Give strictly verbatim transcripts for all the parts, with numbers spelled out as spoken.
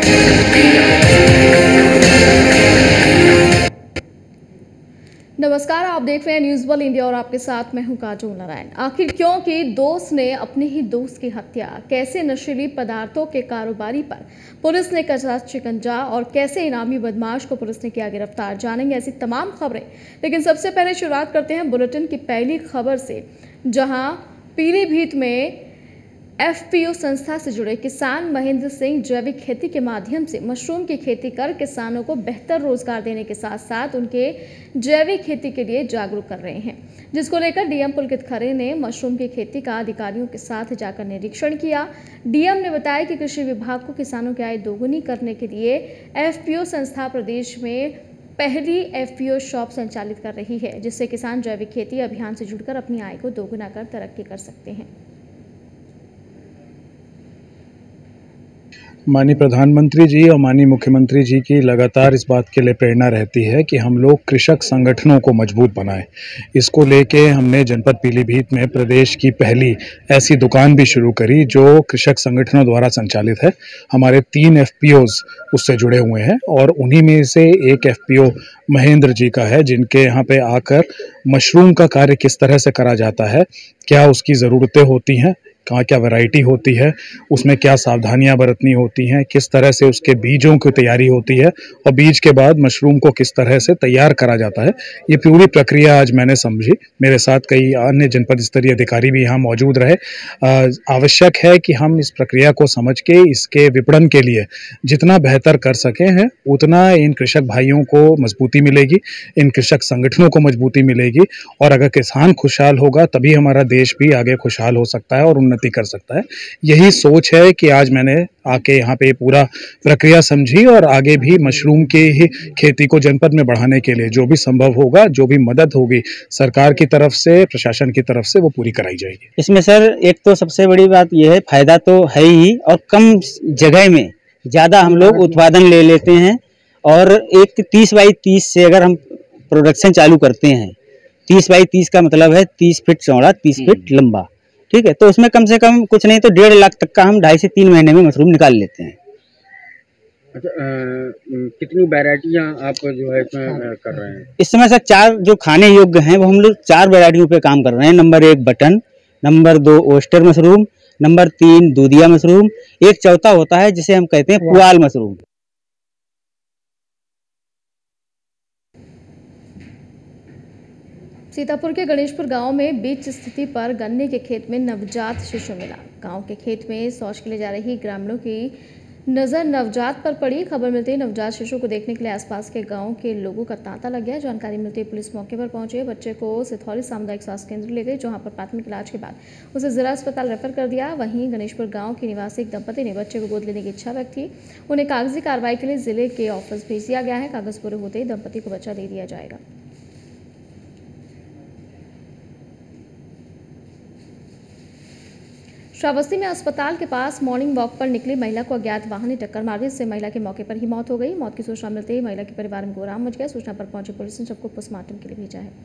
नमस्कार, आप देख रहे हैं न्यूज़ वर्ल्ड इंडिया और आपके साथ मैं हूं काजोल नारायण। आखिर क्यों कि दोस्त ने अपने ही दोस्त की हत्या, कैसे नशीली पदार्थों के कारोबारी पर पुलिस ने कसा शिकंजा और कैसे इनामी बदमाश को पुलिस ने किया गिरफ्तार, जानेंगे ऐसी तमाम खबरें। लेकिन सबसे पहले शुरुआत करते हैं बुलेटिन की पहली खबर से, जहां पीलीभीत में एफपीओ संस्था से जुड़े किसान महेंद्र सिंह जैविक खेती के माध्यम से मशरूम की खेती कर किसानों को बेहतर रोजगार देने के साथ साथ उनके जैविक खेती के लिए जागरूक कर रहे हैं, जिसको लेकर डीएम पुलकित खरे ने मशरूम की खेती का अधिकारियों के साथ जाकर निरीक्षण किया। डीएम ने बताया कि कृषि विभाग को किसानों की आय दोगुनी करने के लिए एफपीओ संस्था प्रदेश में पहली एफपीओ शॉप संचालित कर रही है, जिससे किसान जैविक खेती अभियान से जुड़कर अपनी आय को दोगुना कर तरक्की कर सकते हैं। माननीय प्रधानमंत्री जी और माननीय मुख्यमंत्री जी की लगातार इस बात के लिए प्रेरणा रहती है कि हम लोग कृषक संगठनों को मजबूत बनाएं। इसको लेके हमने जनपद पीलीभीत में प्रदेश की पहली ऐसी दुकान भी शुरू करी जो कृषक संगठनों द्वारा संचालित है। हमारे तीन एफपीओज उससे जुड़े हुए हैं और उन्हीं में से एक एफपीओ महेंद्र जी का है, जिनके यहाँ पे आकर मशरूम का कार्य किस तरह से करा जाता है, क्या उसकी ज़रूरतें होती हैं, कहाँ क्या वैरायटी होती है, उसमें क्या सावधानियां बरतनी होती हैं, किस तरह से उसके बीजों की तैयारी होती है और बीज के बाद मशरूम को किस तरह से तैयार करा जाता है, ये पूरी प्रक्रिया आज मैंने समझी। मेरे साथ कई अन्य जनपद स्तरीय अधिकारी भी यहाँ मौजूद रहे। आवश्यक है कि हम इस प्रक्रिया को समझ के इसके विपणन के लिए जितना बेहतर कर सके हैं, उतना इन कृषक भाइयों को मजबूती मिलेगी, इन कृषक संगठनों को मजबूती मिलेगी और अगर किसान खुशहाल होगा तभी हमारा देश भी आगे खुशहाल हो सकता है और उन्नति कर सकता है। यही सोच है कि आज मैंने आके यहाँ पे पूरा प्रक्रिया समझी और आगे भी मशरूम की ही खेती को जनपद में बढ़ाने के लिए जो भी संभव होगा, जो भी मदद होगी सरकार की तरफ से, प्रशासन की तरफ से, वो पूरी कराई जाएगी। इसमें सर एक तो सबसे बड़ी बात यह है, फायदा तो है ही और कम जगह में ज्यादा हम लोग उत्पादन ले लेते हैं। और एक तीस बाई तीस से अगर हम प्रोडक्शन चालू करते हैं, तीस बाई तीस का मतलब है तीस फीट चौड़ा, तीस फीट लंबा, ठीक है, तो उसमें कम से कम कुछ नहीं तो डेढ़ लाख तक का हम ढाई से तीन महीने में मशरूम निकाल लेते हैं। अच्छा, कितनी वैरायटियां आप जो है इसमें कर रहे हैं? इस समय सर चार जो खाने योग्य हैं वो हम लोग चार वैरायटियों पे काम कर रहे हैं। नंबर एक बटन, नंबर दो ओस्टर मशरूम, नंबर तीन दूधिया मशरूम, एक चौथा होता है जिसे हम कहते हैं पुआल मशरूम। सीतापुर के गणेशपुर गांव में बीच स्थिति पर गन्ने के खेत में नवजात शिशु मिला। गांव के खेत में शौच के लिए जा रही ग्रामीणों की नजर नवजात पर पड़ी। खबर मिलते ही नवजात शिशु को देखने के लिए आसपास के गांव के लोगों का तांता लग गया। जानकारी मिलती ही पुलिस मौके पर पहुंचे, बच्चे को सिथौली सामुदायिक स्वास्थ्य केंद्र ले गई, जहां पर प्राथमिक इलाज के बाद उसे जिला अस्पताल रेफर कर दिया। वहीं गणेशपुर गाँव के निवासी एक दंपति ने बच्चे को गोद लेने की इच्छा व्यक्त की। उन्हें कागजी कार्रवाई के लिए जिले के ऑफिस भेज दिया गया है। कागज पूरे होते ही दंपति को बच्चा दे दिया जाएगा। श्रावस्ती में अस्पताल के पास मॉर्निंग वॉक पर निकली महिला को अज्ञात वाहन ने टक्कर मारी, जिससे महिला की मौके पर ही मौत हो गई। मौत की सूचना मिलते ही महिला के परिवार में कोहराम मच गया। सूचना पर पहुंची पुलिस ने सबको पोस्टमार्टम के लिए भेजा है।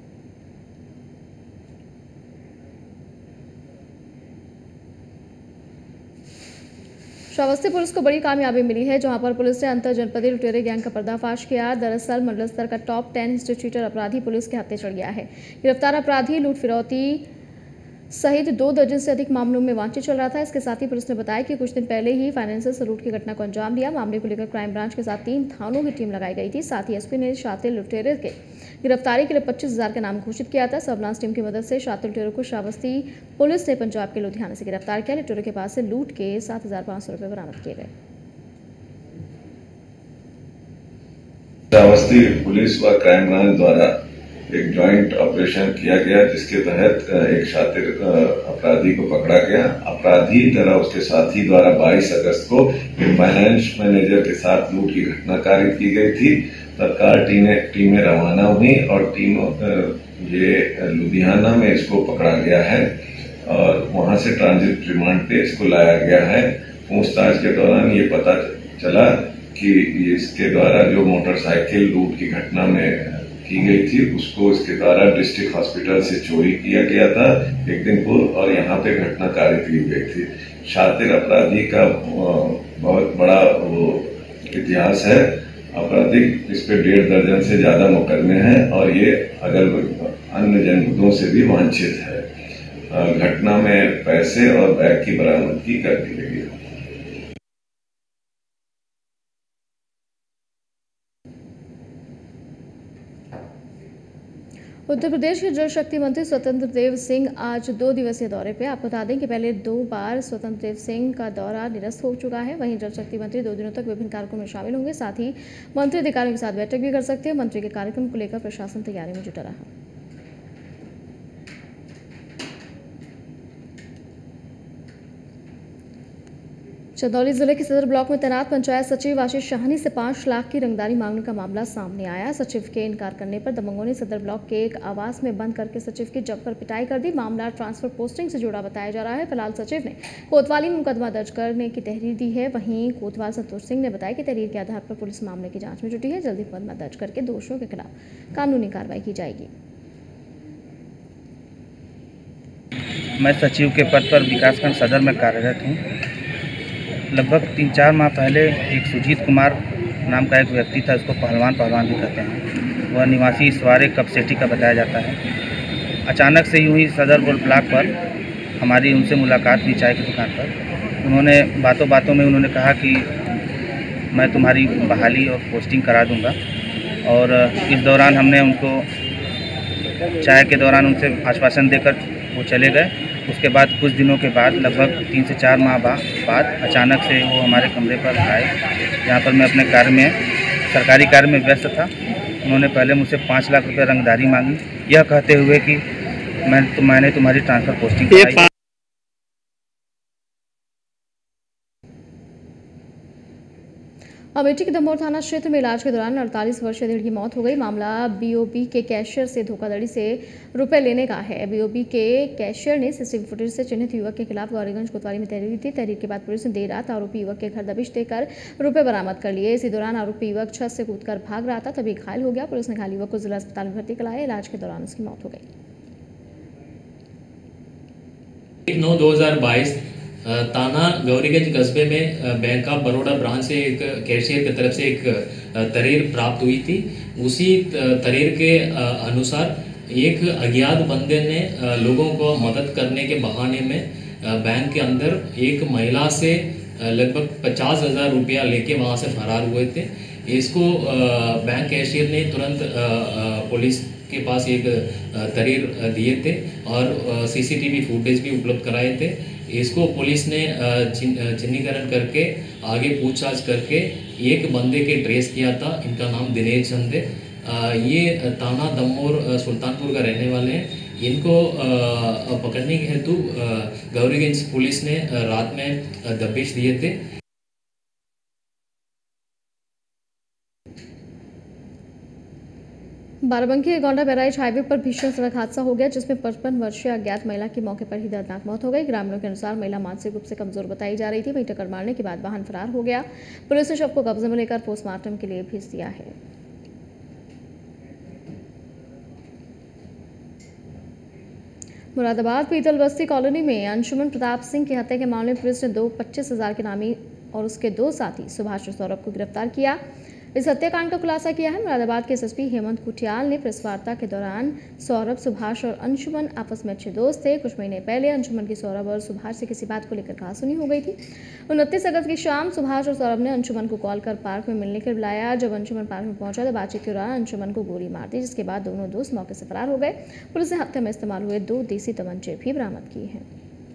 श्रावस्ती पुलिस को बड़ी कामयाबी मिली है, जहां पर पुलिस ने अंतर जनपदीय लुटेरे गैंग का पर्दाफाश किया। दरअसल मंडल स्तर का टॉप टेन इंस्टीट्यूटर अपराधी पुलिस के हाथे चढ़ गया है। गिरफ्तार अपराधी लूट फिरौती सहित दो दर्जन से अधिक मामलों में वांछित चल रहा था। इसके साथ ही पुलिस ने बताया कि कुछ दिन पहले ही फाइनेंशियल से लूट की घटना को अंजाम दिया। मामले को लेकर क्राइम ब्रांच के साथ तीन थानों की टीम लगाई गई थी। साथ ही एसपी ने शातिर लुटेरे के गिरफ्तारी के लिए पच्चीस हजार का नाम घोषित किया था। सर्विलांस टीम की मदद से शातिर लुटेरों को श्रावस्ती पुलिस ने पंजाब के लुधियाना से गिरफ्तार किया। लुटेरों के पास से लूट के सात हजार पाँच सौ रुपये बरामद किए गए। श्रावस्ती पुलिस व क्राइम ब्रांच द्वारा एक जॉइंट ऑपरेशन किया गया, जिसके तहत एक शातिर अपराधी को पकड़ा गया। अपराधी द्वारा उसके साथी द्वारा बाईस अगस्त को एक फाइनेंस मैनेजर के साथ लूट की घटना कारित की गई थी। तत्काल टीमें टीमें रवाना हुई और टीम ये लुधियाना में इसको पकड़ा गया है और वहां से ट्रांजिट रिमांड पे इसको लाया गया है। पूछताछ के दौरान ये पता चला कि इसके द्वारा जो मोटरसाइकिल लूट की घटना में की गई थी, उसको इसके द्वारा डिस्ट्रिक्ट हॉस्पिटल से चोरी किया गया था एक दिन पूर्व और यहाँ पे घटना कारित की गई थी। शातिर अपराधी का बहुत बड़ा वो इतिहास है। आपराधिक इस पे डेढ़ दर्जन से ज्यादा मुकदमे हैं और ये अगल अन्य जनपदों से भी वांछित है। घटना में पैसे और बैग की बरामदगी कर दी गई है। उत्तर प्रदेश के जल शक्ति मंत्री स्वतंत्र देव सिंह आज दो दिवसीय दौरे पे। आपको बता दें कि पहले दो बार स्वतंत्र देव सिंह का दौरा निरस्त हो चुका है। वहीं जल शक्ति मंत्री दो दिनों तक विभिन्न कार्यक्रमों में शामिल होंगे, साथ ही मंत्री अधिकारियों के साथ बैठक भी कर सकते हैं। मंत्री के कार्यक्रम को लेकर प्रशासन तैयारी में जुटा रहा। चंदौली जिले के सदर ब्लॉक में तैनात पंचायत सचिव आशीष शाहनी से पांच लाख की रंगदारी मांगने का मामला सामने आया। सचिव के इनकार करने पर दबंगों ने सदर ब्लॉक के एक आवास में बंद करके सचिव की जमकर पिटाई कर दी। मामला ट्रांसफर पोस्टिंग से जुड़ा बताया जा रहा है। फिलहाल सचिव ने कोतवाली में मुकदमा दर्ज करने की तहरीर दी है। वहीं कोतवाल संतोष सिंह ने बताया कि तहरीर के आधार पर पुलिस मामले की जाँच में जुटी है। जल्दी मुकदमा दर्ज करके दोषियों के खिलाफ कानूनी कार्रवाई की जाएगी। मैं सचिव के पद पर विकासखंड सदर में कार्यरत हूँ। लगभग तीन चार माह पहले एक सुजीत कुमार नाम का एक व्यक्ति था, उसको पहलवान पहलवान भी कहते हैं। वह निवासी इसवारे कप सेठी का बताया जाता है। अचानक से यूं ही सदर ब्लॉक पर हमारी उनसे मुलाकात हुई चाय की दुकान पर। उन्होंने बातों बातों में उन्होंने कहा कि मैं तुम्हारी बहाली और पोस्टिंग करा दूंगा। और इस दौरान हमने उनको चाय के दौरान उनसे आश्वासन देकर वो चले गए। उसके बाद कुछ दिनों के बाद लगभग तीन से चार माह बाद अचानक से वो हमारे कमरे पर आए, जहाँ पर मैं अपने कार्य में सरकारी कार्य में व्यस्त था। उन्होंने पहले मुझसे पाँच लाख रुपए रंगदारी मांगी, यह कहते हुए कि मैं तो मैंने तुम्हारी ट्रांसफ़र पोस्टिंग कराई। अमेठी के दमोह थाना क्षेत्र में इलाज के दौरान अड़तालीस वर्षीय रीढ़ की मौत हो गई। मामला बीओबी के कैशियर से धोखाधड़ी से रुपए लेने का है। बीओबी के कैशियर ने सीसीटीवी फुटेज से चिन्हित युवक के खिलाफ गौरीगंज कोतवाली में तहरीर दी थी। तहरीर के बाद पुलिस ने देर रात आरोपी युवक के घर दबिश देकर रुपए बरामद कर लिए। इसी दौरान आरोपी युवक छत से कूदकर भाग रहा था, तभी घायल हो गया। पुलिस ने घायल युवक को जिला अस्पताल में भर्ती कराया। इलाज के दौरान उसकी मौत हो गई। नौ दो हजार बाईस ताना गौरीगंज कस्बे में बैंक ऑफ बड़ौदा ब्रांच से एक कैशियर की तरफ से एक तहरीर प्राप्त हुई थी। उसी तहरीर के अनुसार एक अज्ञात बंदे ने लोगों को मदद करने के बहाने में बैंक के अंदर एक महिला से लगभग पचास हजार रुपया लेके वहां से फरार हुए थे। इसको बैंक कैशियर ने तुरंत पुलिस के पास एक तहरीर दिए थे और सीसीटीवी फुटेज भी उपलब्ध कराए थे। इसको पुलिस ने चिन्हीकरण करके आगे पूछताछ करके एक बंदे के ट्रेस किया था। इनका नाम दिनेश चंद है। ये ताना दमोर सुल्तानपुर का रहने वाले हैं। इनको पकड़ने के हेतु गौरीगंज पुलिस ने रात में दबिश दिए थे। बाराबंकी गोंडा बहराइच हाईवे पर भीषण सड़क हादसा हो गया, जिसमें पचपन वर्षीय अज्ञात महिला की मौके पर ही दर्दनाक मौत हो गई। ग्रामीणों के अनुसार महिला मानसिक रूप से कमजोर बताई जा रही थी। वहीं टक्कर मारने के बाद वाहन फरार हो गया। पुलिस ने शव को कब्जे में लेकर पोस्टमार्टम के लिए भेज दिया है। मुरादाबाद पीतल बस्ती कॉलोनी में अंशुमन प्रताप सिंह की हत्या के मामले में पुलिस ने दो पच्चीस हजार के नामी और उसके दो साथी सुभाष और सौरभ को गिरफ्तार किया। इस हत्याकांड का खुलासा किया है मुरादाबाद के एसएसपी हेमंत कुटियाल ने। प्रेस वार्ता के दौरान सौरभ, सुभाष और अंशुमन आपस में अच्छे दोस्त थे। कुछ महीने पहले अंशुमन की सौरभ और सुभाष से किसी बात को लेकर कहासुनी हो गई थी। उनतीस अगस्त की शाम सुभाष और सौरभ ने अंशुमन को कॉल कर पार्क में मिलने के लिए बुलाया। जब अंशुमन पार्क में पहुंचा तो बातचीत के दौरान अंशुमन को गोली मार दी, जिसके बाद दोनों दोस्त मौके से फरार हो गए। पुलिस ने हत्या में इस्तेमाल हुए दो देसी तमंचे भी बरामद किए हैं।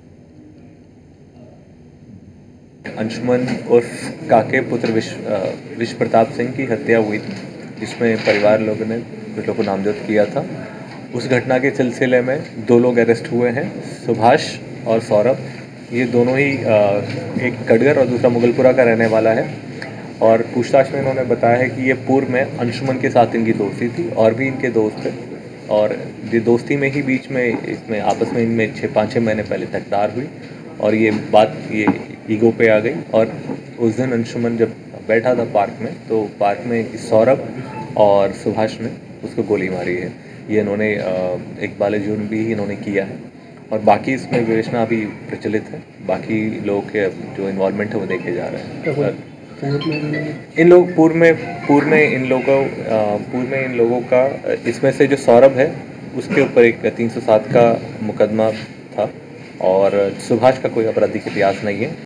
अंशुमन उर्फ काके पुत्र विश्व विश्व प्रताप सिंह की हत्या हुई थी, जिसमें परिवार लोगों ने कुछ लोगों को नामजद किया था। उस घटना के सिलसिले में दो लोग अरेस्ट हुए हैं, सुभाष और सौरभ। ये दोनों ही एक कड़गर और दूसरा मुगलपुरा का रहने वाला है। और पूछताछ में इन्होंने बताया है कि ये पूर्व में अंशुमन के साथ इनकी दोस्ती थी और भी इनके दोस्त थे। और ये दोस्ती में ही बीच में इसमें आपस में इनमें छः पाँच छः महीने पहले तकरार हुई और ये बात ये ईगो पे आ गई। और उस दिन अंशुमन जब बैठा था पार्क में, तो पार्क में सौरभ और सुभाष ने उसको गोली मारी है। ये इन्होंने इकबाल जुर्म भी इन्होंने किया है और बाकी इसमें विवेचना अभी प्रचलित है, बाकी लोगों के जो इन्वॉल्वमेंट है वो देखे जा रहे हैं। इन लोग पूर्व में पूर्व में इन लोगों पूर्व में इन लोगों का इसमें से जो सौरभ है उसके ऊपर एक तीन सौ सात का मुकदमा था और सुभाष का कोई आपराधिक इतिहास नहीं है।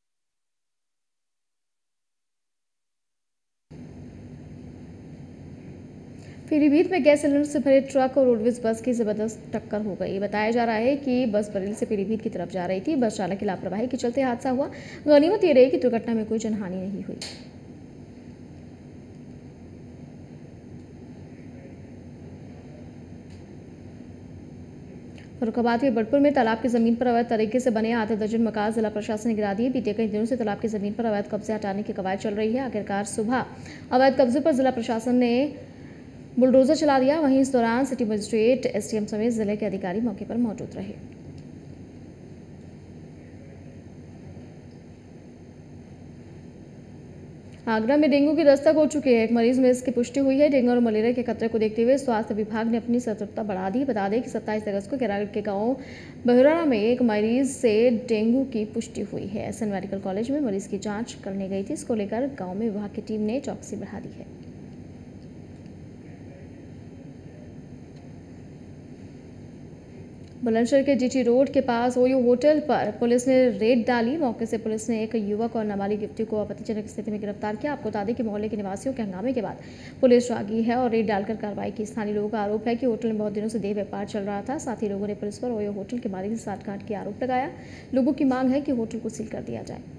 पीलीभीत में गैस सिलेंडर से भरे ट्रक और रोडवेज बस की जबरदस्त टक्कर हो गई। बताया जा रहा है कि बस बरेली से पीलीभीत की तरफ जा रही थी। बस चालक की लापरवाही के चलते हादसा हुआ। गनीमत ये रही कि दुर्घटना में कोई जनहानि नहीं हुई। फर्रुखाबाद के बड़पुर में तालाब की जमीन पर अवैध तरीके से बने आधे दर्जन मकान जिला प्रशासन ने गिरा दिए। बीते कई दिनों से तालाब की जमीन पर अवैध कब्जे हटाने की कवायद चल रही है। आखिरकार सुबह अवैध कब्जे पर जिला प्रशासन ने बुलडोजर चला दिया। वहीं इस दौरान सिटी मजिस्ट्रेट, एसडीएम समेत जिले के अधिकारी मौके पर मौजूद रहे। आगरा में डेंगू की दस्तक हो चुकी है। एक मरीज में इसकी पुष्टि हुई है। डेंगू और मलेरिया के खतरे को देखते हुए स्वास्थ्य विभाग ने अपनी सतर्कता बढ़ा दी। बता दें कि सत्ताईस अगस्त को केरागढ़ के गांव बहुराना में एक मरीज से डेंगू की पुष्टि हुई है। एसएन मेडिकल कॉलेज में मरीज की जांच करने गई थी। इसको लेकर गांव में विभाग की टीम ने चौकसी बढ़ा दी है। बुलंदशहर के जीटी रोड के पास ओयो होटल पर पुलिस ने रेड डाली। मौके से पुलिस ने एक युवक और नाबालिग युवती को आपत्तिजनक स्थिति में गिरफ्तार किया। आपको बता दें कि मोहल्ले के निवासियों के हंगामे के बाद पुलिस जागी है और रेड डालकर कार्रवाई की। स्थानीय लोगों का आरोप है कि होटल में बहुत दिनों से देह व्यापार चल रहा था। साथ ही लोगों ने पुलिस पर ओयो होटल के मालिक से साठगांठ के आरोप लगाया। लोगों की मांग है कि होटल को सील कर दिया जाए।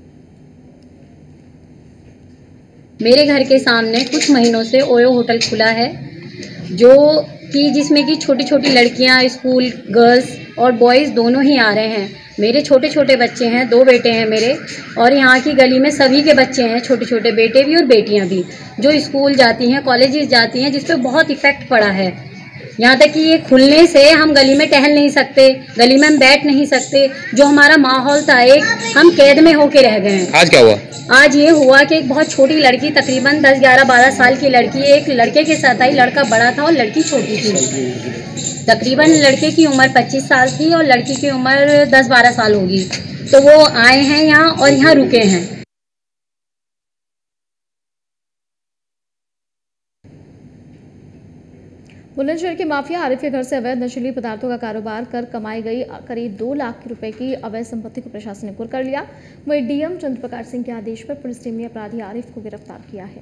मेरे घर के सामने कुछ महीनों से ओयो होटल खुला है, जो कि जिसमें कि छोटी छोटी लड़कियां, स्कूल गर्ल्स और बॉयज़ दोनों ही आ रहे हैं। मेरे छोटे छोटे बच्चे हैं, दो बेटे हैं मेरे, और यहाँ की गली में सभी के बच्चे हैं, छोटे छोटे बेटे भी और बेटियां भी, जो स्कूल जाती हैं, कॉलेजेस जाती हैं, जिस पे बहुत इफेक्ट पड़ा है। यहाँ तक कि ये खुलने से हम गली में टहल नहीं सकते, गली में हम बैठ नहीं सकते। जो हमारा माहौल था, एक हम कैद में होके रह गए हैं। आज क्या हुआ? आज ये हुआ कि एक बहुत छोटी लड़की, तकरीबन दस ग्यारह बारह साल की लड़की, एक लड़के के साथ आई। लड़का बड़ा था और लड़की छोटी थी। तकरीबन लड़के की उम्र पच्चीस साल थी और लड़की की उम्र दस बारह साल होगी। तो वो आए हैं यहाँ और यहाँ रुके हैं। बुलंदशहर के माफिया आरिफ के घर से अवैध नशीली पदार्थों का कारोबार कर कमाई गई करीब दो लाख रुपए की अवैध संपत्ति को प्रशासन ने कुर्क कर लिया। वहीं डीएम चंद्र प्रकाश सिंह के आदेश पर पुलिस टीम ने अपराधी आरिफ को गिरफ्तार किया है।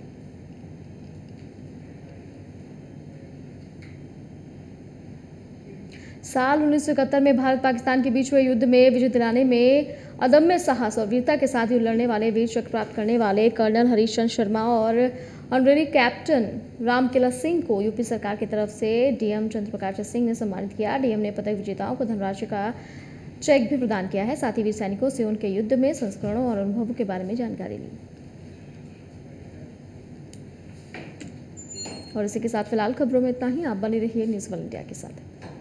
साल उन्नीस सौ इकहत्तर में भारत पाकिस्तान के बीच हुए युद्ध में विजय दिलाने में अदम्य साहस और वीरता के साथ ही लड़ने वाले वीर चक्र प्राप्त करने वाले कर्नल हरीशचंद्र शर्मा और ऑनरेरी कैप्टन रामकिला सिंह को यूपी सरकार की तरफ से डीएम चंद्र प्रकाश सिंह ने सम्मानित किया। डीएम ने पदक विजेताओं को धनराशि का चेक भी प्रदान किया है। साथ ही वीर सैनिकों से उनके युद्ध में संस्करणों और अनुभवों के बारे में जानकारी ली। और इसी के साथ फिलहाल खबरों में इतना ही। आप बने रहिए न्यूज़ वन इंडिया के साथ।